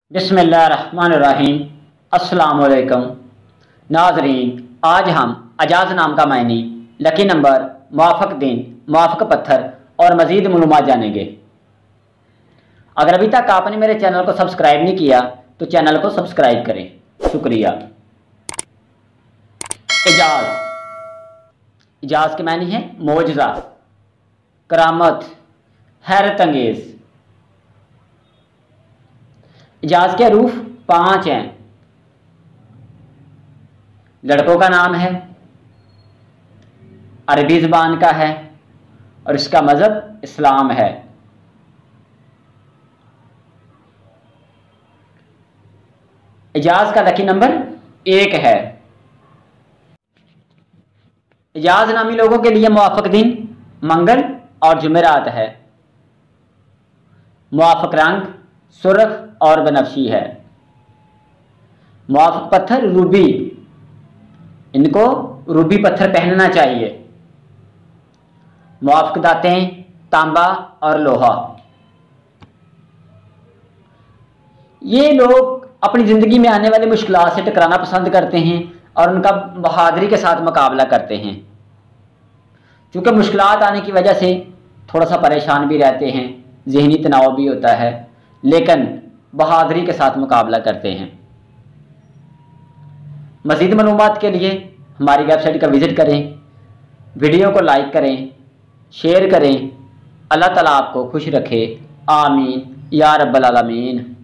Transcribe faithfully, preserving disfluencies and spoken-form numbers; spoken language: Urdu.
بسم اللہ الرحمن الرحیم۔ السلام علیکم ناظرین، آج ہم اعجاز نام کا معنی، لکی نمبر، موافق دن، موافق پتھر اور مزید معلومات جانیں گے۔ اگر ابھی تک آپ نے میرے چینل کو سبسکرائب نہیں کیا تو چینل کو سبسکرائب کریں، شکریہ۔ اعجاز اعجاز کے معنی ہے معجزہ، کرامت، حیرت انگیز۔ اعجاز کے حروف پانچ ہیں۔ لڑکوں کا نام ہے، عربی زبان کا ہے اور اس کا مذہب اسلام ہے۔ اعجاز کا لکی نمبر ایک ہے۔ اعجاز نامی لوگوں کے لیے موافق دن منگل اور جمعرات ہے۔ موافق رنگ سرخ اور بنفشی ہے۔ موافق پتھر روبی، ان کو روبی پتھر پہننا چاہیے۔ موافق دھاتیں تانبا اور لوہا۔ یہ لوگ اپنی زندگی میں آنے والی مشکلات سے ٹکرانا پسند کرتے ہیں اور ان کا بہادری کے ساتھ مقابلہ کرتے ہیں۔ چونکہ مشکلات آنے کی وجہ سے تھوڑا سا پریشان بھی رہتے ہیں، ذہنی تناؤ بھی ہوتا ہے، لیکن بہادری کے ساتھ مقابلہ کرتے ہیں۔ مزید معلومات کے لیے ہماری ویب سائٹ کا وزٹ کریں، ویڈیو کو لائک کریں، شیئر کریں۔ اللہ تعالیٰ آپ کو خوش رکھے، آمین یا رب العالمین۔